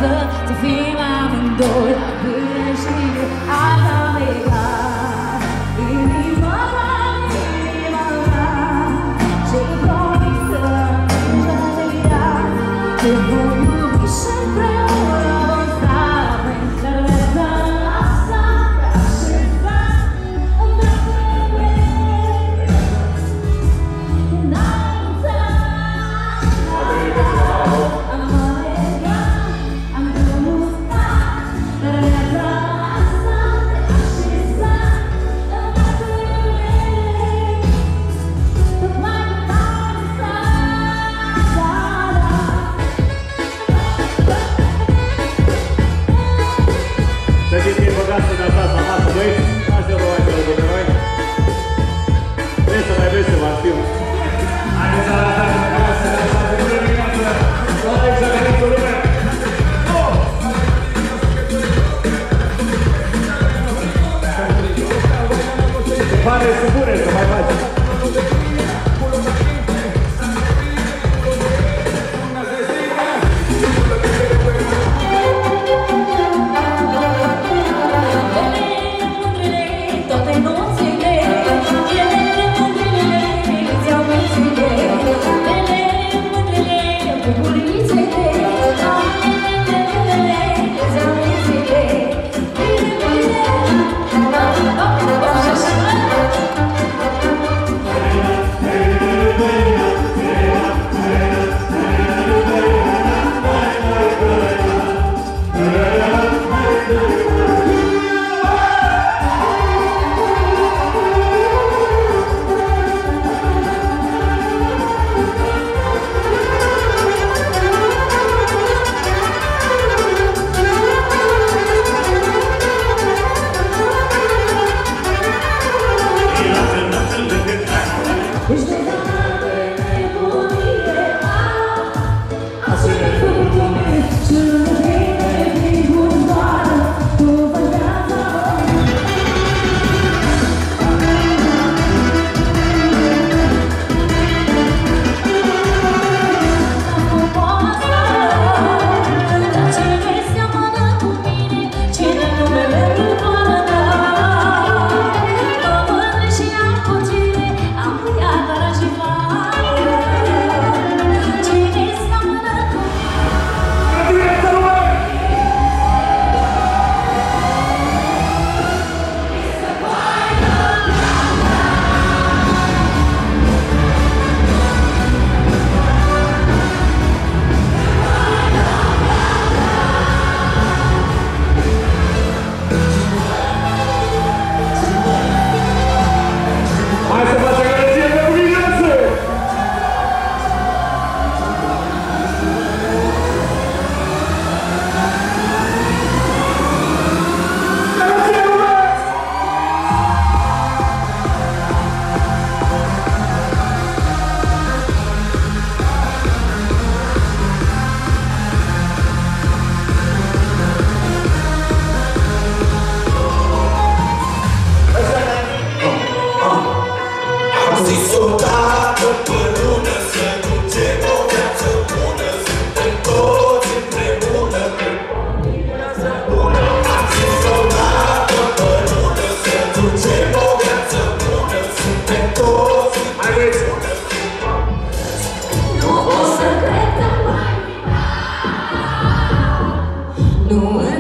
viață să fim amândoi până și alta legat. Inima mea, ce-i promis să ajungă de viață, te voi iubi și împreună vom sta pentru viața asta, așeza împreună înainte. Să știți că e băgat să ne asați la masă, băi, așa vă mai trebuie de noi. Trebuie să mai vesel, ar știu. Haideți să arătați în casă, să arătați în dimineață. Toate examenitul lumea. Se pare supune să mai faci. Nu